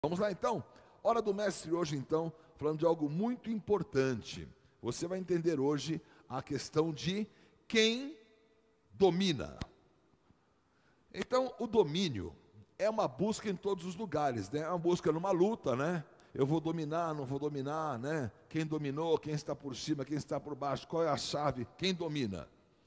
Vamos lá então? Hora do mestre hoje então, falando de algo muito importante. Você vai entender hoje a questão de quem domina. Então, o domínio é uma busca em todos os lugares, né? É uma busca numa luta, né? Eu vou dominar, não vou dominar, né? Quem dominou, quem está por cima, quem está por baixo, qual é a chave, quem domina?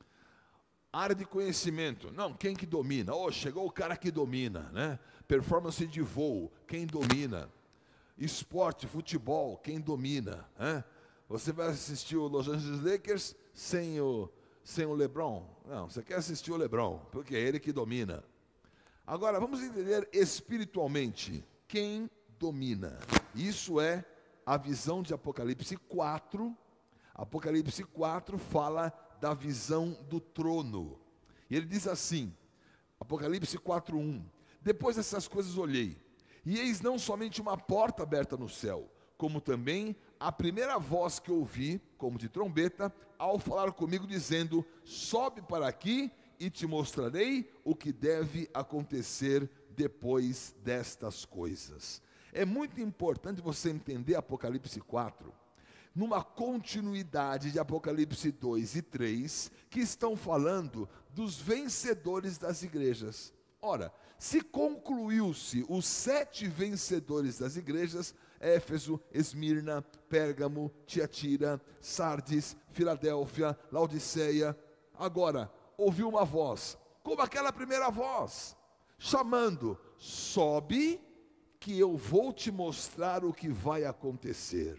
Área de conhecimento, não, quem que domina? Oh, chegou o cara que domina, né? Performance de voo, quem domina? Esporte, futebol, quem domina, né? Você vai assistir o Los Angeles Lakers sem o LeBron? Não, você quer assistir o LeBron, porque é ele que domina. Agora, vamos entender espiritualmente, quem domina? Isso é a visão de Apocalipse 4. Apocalipse 4 fala da visão do trono. E ele diz assim, Apocalipse 4:1: Depois dessas coisas olhei, e eis não somente uma porta aberta no céu, como também a primeira voz que ouvi, como de trombeta, ao falar comigo, dizendo: sobe para aqui e te mostrarei o que deve acontecer depois destas coisas. É muito importante você entender Apocalipse 4 numa continuidade de Apocalipse 2 e 3, que estão falando dos vencedores das igrejas. Ora, se concluiu-se os 7 vencedores das igrejas, Éfeso, Esmirna, Pérgamo, Tiatira, Sardes, Filadélfia, Laodiceia, agora, ouviu uma voz, como aquela primeira voz, chamando: sobe, que eu vou te mostrar o que vai acontecer.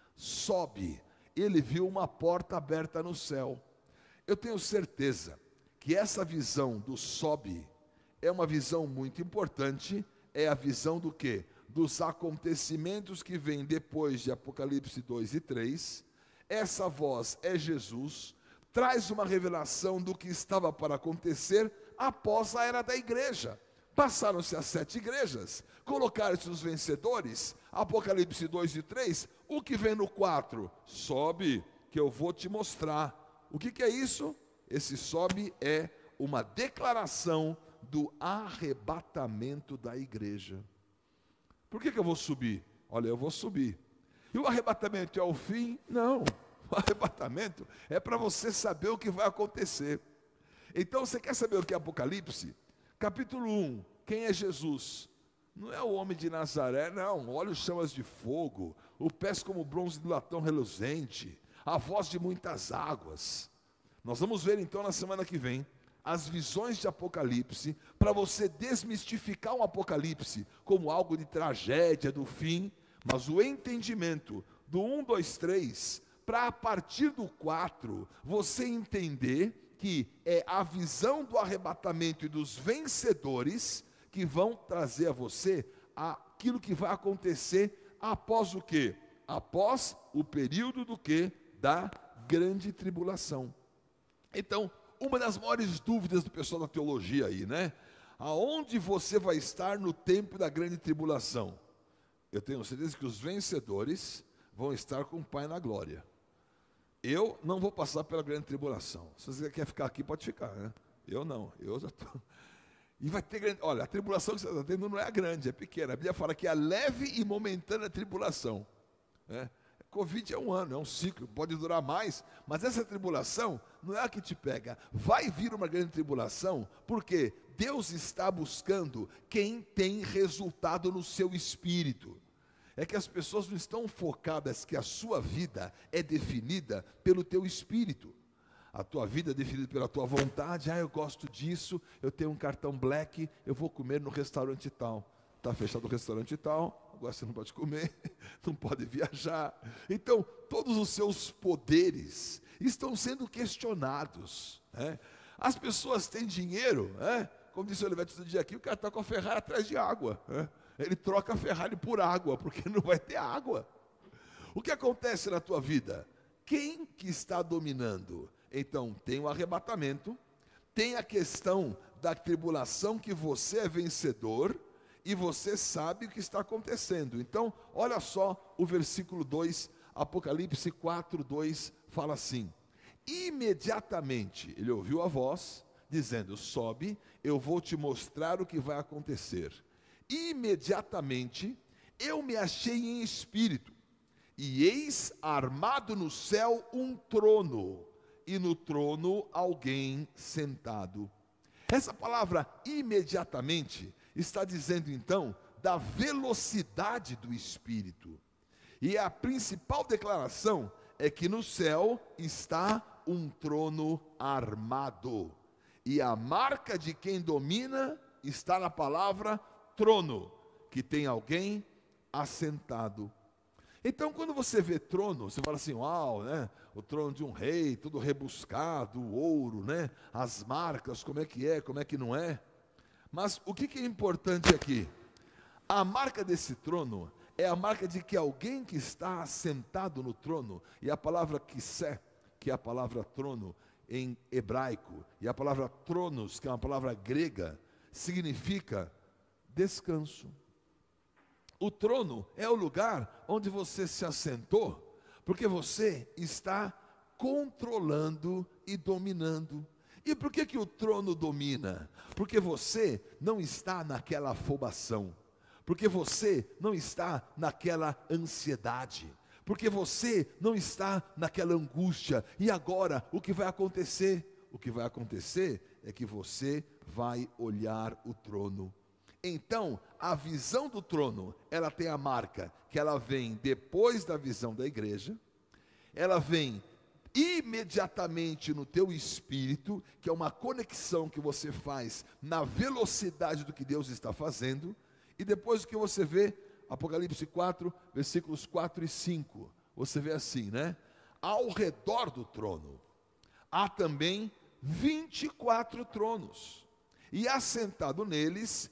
Sobe. Ele viu uma porta aberta no céu. Eu tenho certeza que essa visão do sobe é uma visão muito importante. É a visão do quê? Dos acontecimentos que vêm depois de Apocalipse 2 e 3. Essa voz é Jesus, traz uma revelação do que estava para acontecer após a era da igreja. Passaram-se as 7 igrejas, colocaram-se os vencedores, Apocalipse 2 e 3, o que vem no 4? Sobe, que eu vou te mostrar. O que é isso? Esse sobe é uma declaração do arrebatamento da igreja. Por que eu vou subir? Olha, eu vou subir. E o arrebatamento é o fim? Não. O arrebatamento é para você saber o que vai acontecer. Então, você quer saber o que é Apocalipse? Capítulo 1, quem é Jesus? Não é o homem de Nazaré, não. Olhos chamas de fogo, o pés como bronze de latão reluzente, a voz de muitas águas. Nós vamos ver então na semana que vem as visões de Apocalipse, para você desmistificar o Apocalipse como algo de tragédia do fim, mas o entendimento do 1, 2, 3, para a partir do 4, você entender que é a visão do arrebatamento e dos vencedores que vão trazer a você aquilo que vai acontecer após o quê? Após o período do quê? Da grande tribulação. Então, uma das maiores dúvidas do pessoal da teologia aí, né? Aonde você vai estar no tempo da grande tribulação? Eu tenho certeza que os vencedores vão estar com o Pai na glória. Eu não vou passar pela grande tribulação. Se você quer ficar aqui, pode ficar, né? Eu não, eu já estou. E vai ter grande. Olha, a tribulação que você está tendo não é a grande, é pequena. A Bíblia fala que é a leve e momentânea tribulação. Né? Covid é um ano, é um ciclo, pode durar mais, mas essa tribulação não é a que te pega. Vai vir uma grande tribulação, porque Deus está buscando quem tem resultado no seu espírito. É que as pessoas não estão focadas que a sua vida é definida pelo teu espírito. A tua vida é definida pela tua vontade. Eu gosto disso, eu tenho um cartão black, eu vou comer no restaurante tal. Está fechado o restaurante tal, agora você não pode comer, não pode viajar. Então, todos os seus poderes estão sendo questionados. Né? As pessoas têm dinheiro, né? Como disse o Olivete outro dia aqui, o cara está com a Ferrari atrás de água. Né? Ele troca a Ferrari por água, porque não vai ter água. O que acontece na tua vida? Quem que está dominando? Então, tem o arrebatamento, tem a questão da tribulação, que você é vencedor, e você sabe o que está acontecendo. Então, olha só o versículo 2, Apocalipse 4, 2, fala assim: imediatamente ele ouviu a voz, dizendo: sobe, eu vou te mostrar o que vai acontecer. Imediatamente Eu me achei em espírito, e eis armado no céu um trono, e no trono alguém sentado. Essa palavra imediatamente está dizendo então da velocidade do Espírito. E a principal declaração é que no céu está um trono armado. E a marca de quem domina está na palavra trono, que tem alguém assentado. Então, quando você vê trono, você fala assim, uau, né? O trono de um rei, tudo rebuscado, o ouro, né? As marcas, como é que não é? Mas o que é importante aqui? A marca desse trono é a marca de que alguém que está assentado no trono, e a palavra kisé, que é a palavra trono em hebraico, e a palavra tronos, que é uma palavra grega, significa descanso. O trono é o lugar onde você se assentou, porque você está controlando e dominando. E por que o trono domina? Porque você não está naquela afobação, porque você não está naquela ansiedade, porque você não está naquela angústia. E agora, o que vai acontecer? O que vai acontecer é que você vai olhar o trono. Então, a visão do trono, ela tem a marca que ela vem depois da visão da igreja, ela vem imediatamente no teu espírito, que é uma conexão que você faz na velocidade do que Deus está fazendo, e depois o que você vê, Apocalipse 4, versículos 4 e 5, você vê assim, né? Ao redor do trono, há também 24 tronos, e assentado neles,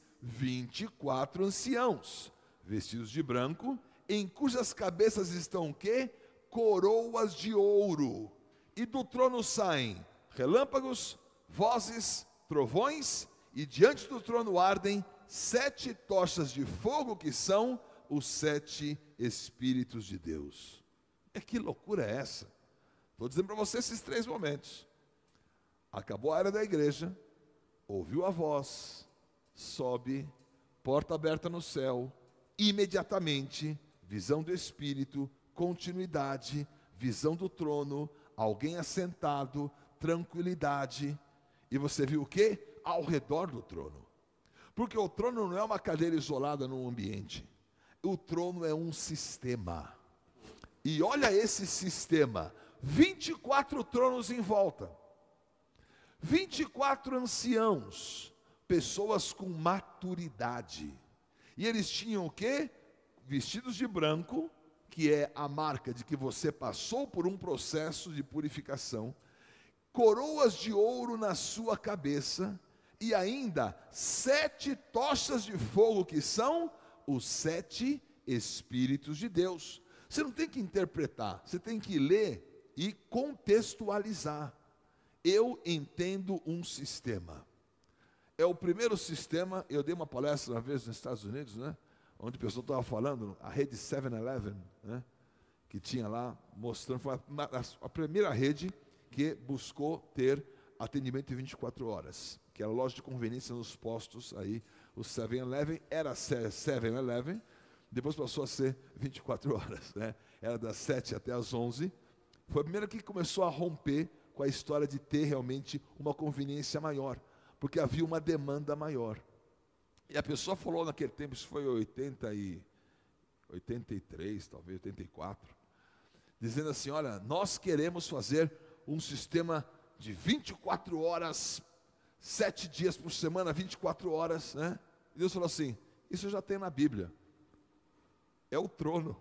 24 anciãos, vestidos de branco, em cujas cabeças estão o quê? Coroas de ouro, e do trono saem relâmpagos, vozes, trovões, e diante do trono ardem 7 tochas de fogo, que são os 7 Espíritos de Deus. Que loucura é essa? Estou dizendo para você esses 3 momentos. Acabou a era da igreja, ouviu a voz, sobe, porta aberta no céu, imediatamente, visão do Espírito, continuidade, visão do trono, alguém assentado, tranquilidade, e você viu o quê? Ao redor do trono, porque o trono não é uma cadeira isolada num ambiente, o trono é um sistema, e olha esse sistema, 24 tronos em volta, 24 anciãos, pessoas com maturidade, e eles tinham o quê? Vestidos de branco, que é a marca de que você passou por um processo de purificação, coroas de ouro na sua cabeça, e ainda 7 tochas de fogo, que são os 7 Espíritos de Deus. Você não tem que interpretar, você tem que ler e contextualizar. Eu entendo um sistema. É o primeiro sistema. Eu dei uma palestra uma vez nos Estados Unidos, né? Onde o pessoal estava falando, a rede 7-Eleven, né? Que tinha lá, mostrando, foi a primeira rede que buscou ter atendimento em 24 horas, que era loja de conveniência nos postos, aí o 7-Eleven era 7-Eleven, depois passou a ser 24 horas, né? Era das 7 até as 11, foi a primeira que começou a romper com a história de ter realmente uma conveniência maior, porque havia uma demanda maior. E a pessoa falou naquele tempo, isso foi 83, talvez 84, dizendo assim, olha, nós queremos fazer um sistema de 24 horas, 7 dias por semana, 24 horas, né? E Deus falou assim, isso já tem na Bíblia, é o trono,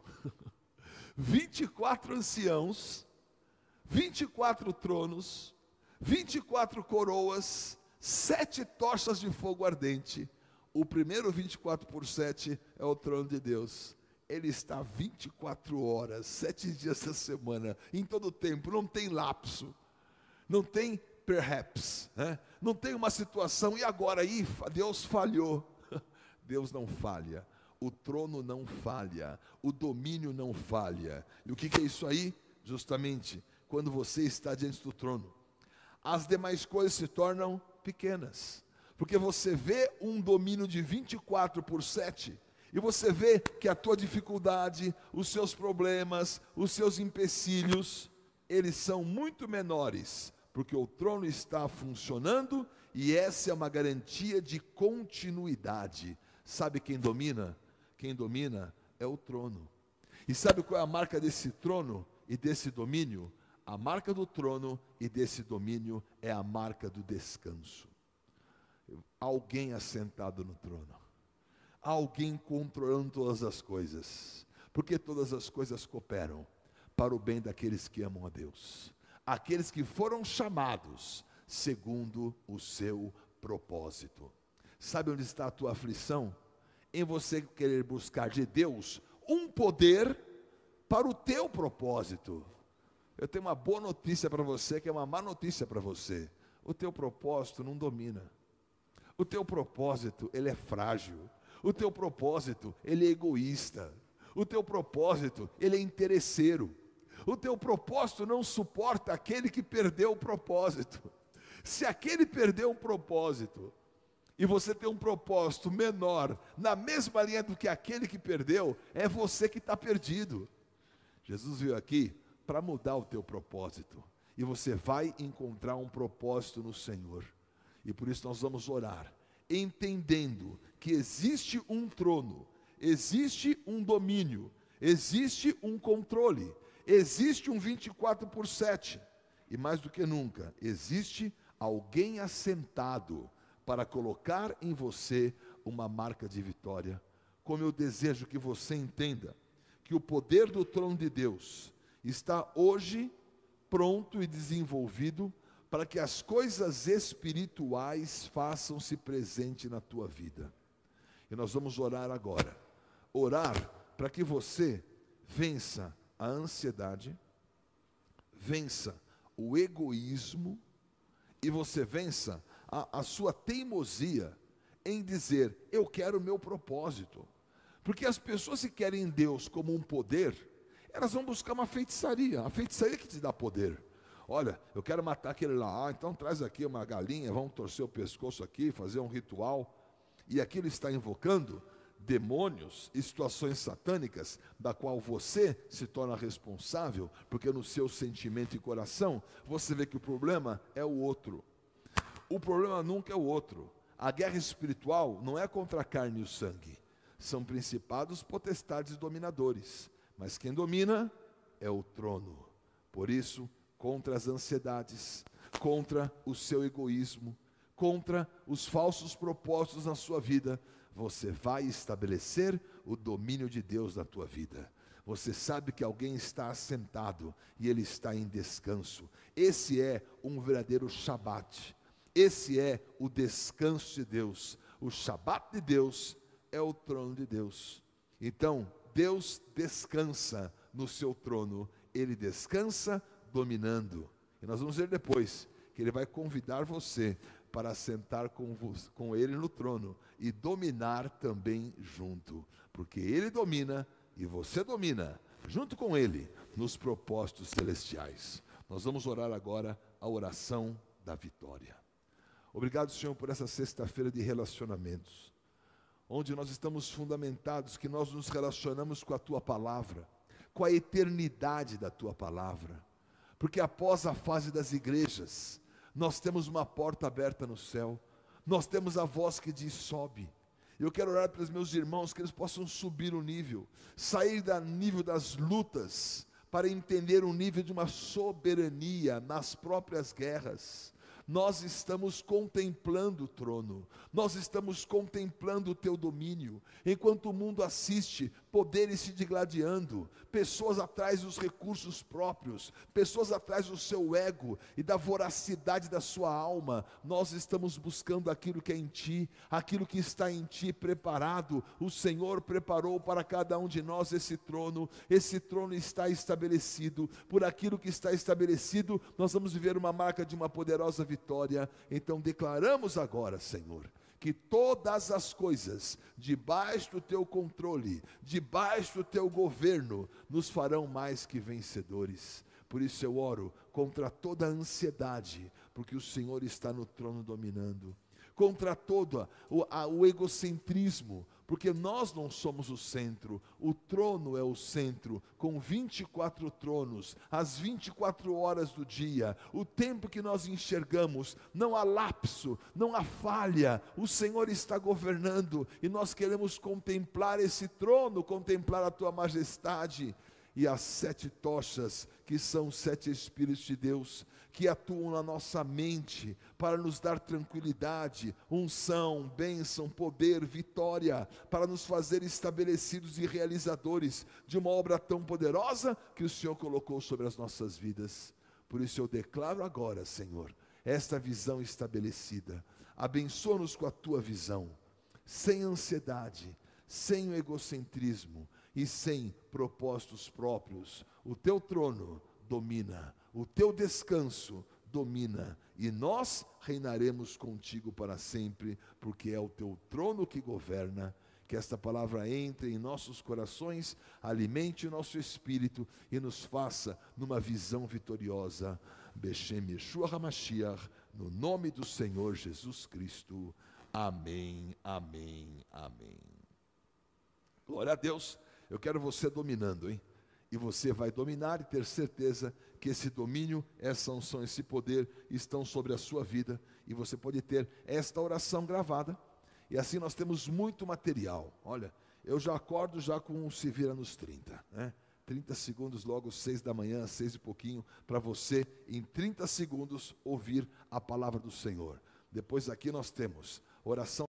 24 anciãos, 24 tronos, 24 coroas, 7 tochas de fogo ardente. O primeiro 24 por 7 é o trono de Deus. Ele está 24 horas, 7 dias da semana, em todo o tempo, não tem lapso, não tem perhaps, né? Não tem uma situação, e agora aí Deus falhou. Deus não falha, o trono não falha, o domínio não falha. E o que é isso aí? Justamente, quando você está diante do trono, as demais coisas se tornam pequenas, porque você vê um domínio de 24 por 7, E você vê que a tua dificuldade, os seus problemas, os seus empecilhos, eles são muito menores, porque o trono está funcionando e essa é uma garantia de continuidade. Sabe quem domina? Quem domina é o trono. E sabe qual é a marca desse trono e desse domínio? A marca do trono e desse domínio é a marca do descanso. Alguém assentado no trono. Alguém controlando todas as coisas. Porque todas as coisas cooperam para o bem daqueles que amam a Deus. Aqueles que foram chamados segundo o seu propósito. Sabe onde está a tua aflição? Em você querer buscar de Deus um poder para o teu propósito. Eu tenho uma boa notícia para você, que é uma má notícia para você. O teu propósito não domina. O teu propósito, ele é frágil. O teu propósito, ele é egoísta. O teu propósito, ele é interesseiro. O teu propósito não suporta aquele que perdeu o propósito. Se aquele perdeu um propósito, e você tem um propósito menor, na mesma linha do que aquele que perdeu, é você que está perdido. Jesus veio aqui para mudar o teu propósito, e você vai encontrar um propósito no Senhor. E por isso nós vamos orar, entendendo que existe um trono, existe um domínio, existe um controle, existe um 24/7, e mais do que nunca, existe alguém assentado para colocar em você uma marca de vitória. Como eu desejo que você entenda que o poder do trono de Deus está hoje pronto e desenvolvido para que as coisas espirituais façam-se presente na tua vida. E nós vamos orar agora. Orar para que você vença a ansiedade, vença o egoísmo e você vença a sua teimosia em dizer, eu quero o meu propósito. Porque as pessoas que querem Deus como um poder, elas vão buscar uma feitiçaria, a feitiçaria que te dá poder. Olha, eu quero matar aquele lá, então traz aqui uma galinha, vamos torcer o pescoço aqui, fazer um ritual. E aquilo está invocando demônios e situações satânicas, da qual você se torna responsável, porque no seu sentimento e coração, você vê que o problema é o outro. O problema nunca é o outro. A guerra espiritual não é contra a carne e o sangue. São principados, potestades e dominadores. Mas quem domina é o trono. Por isso, contra as ansiedades, contra o seu egoísmo, contra os falsos propósitos na sua vida, você vai estabelecer o domínio de Deus na tua vida. Você sabe que alguém está assentado e ele está em descanso. Esse é um verdadeiro Shabat. Esse é o descanso de Deus. O Shabat de Deus é o trono de Deus. Então, Deus descansa no seu trono. Ele descansa dominando. E nós vamos ver depois que Ele vai convidar você para sentar com Ele no trono e dominar também junto. Porque Ele domina e você domina junto com Ele nos propósitos celestiais. Nós vamos orar agora a oração da vitória. Obrigado, Senhor, por essa sexta-feira de relacionamentos, onde nós estamos fundamentados, que nós nos relacionamos com a Tua Palavra, com a eternidade da Tua Palavra, porque após a fase das igrejas, nós temos uma porta aberta no céu, nós temos a voz que diz sobe. Eu quero orar para os meus irmãos, que eles possam subir o nível, sair do nível das lutas, para entender o nível de uma soberania nas próprias guerras. Nós estamos contemplando o trono, nós estamos contemplando o teu domínio, enquanto o mundo assiste, poderes se digladiando, pessoas atrás dos recursos próprios, pessoas atrás do seu ego e da voracidade da sua alma. Nós estamos buscando aquilo que é em ti, aquilo que está em ti preparado. O Senhor preparou para cada um de nós esse trono está estabelecido. Por aquilo que está estabelecido, nós vamos viver uma marca de uma poderosa vitória. Então declaramos agora, Senhor, que todas as coisas debaixo do teu controle, debaixo do teu governo, nos farão mais que vencedores. Por isso eu oro contra toda a ansiedade, porque o Senhor está no trono dominando. Contra todo o egocentrismo, porque nós não somos o centro, o trono é o centro, com 24 tronos, as 24 horas do dia, o tempo que nós enxergamos, não há lapso, não há falha, o Senhor está governando, e nós queremos contemplar esse trono, contemplar a tua majestade, e as 7 tochas, que são os 7 Espíritos de Deus, que atuam na nossa mente, para nos dar tranquilidade, unção, bênção, poder, vitória, para nos fazer estabelecidos e realizadores de uma obra tão poderosa, que o Senhor colocou sobre as nossas vidas. Por isso eu declaro agora, Senhor, esta visão estabelecida, abençoa-nos com a tua visão, sem ansiedade, sem o egocentrismo, e sem propósitos próprios. O teu trono domina, o teu descanso domina, e nós reinaremos contigo para sempre, porque é o teu trono que governa. Que esta palavra entre em nossos corações, alimente o nosso espírito e nos faça numa visão vitoriosa. Beshem Yeshua HaMashiach, no nome do Senhor Jesus Cristo. Amém, amém, amém. Glória a Deus. Eu quero você dominando, hein? E você vai dominar e ter certeza que esse domínio, essa unção, esse poder estão sobre a sua vida. E você pode ter esta oração gravada. E assim nós temos muito material. Olha, eu já acordo já com um Se Vira nos 30, né? 30 segundos, logo 6 da manhã, 6 e pouquinho, para você, em 30 segundos, ouvir a palavra do Senhor. Depois aqui nós temos oração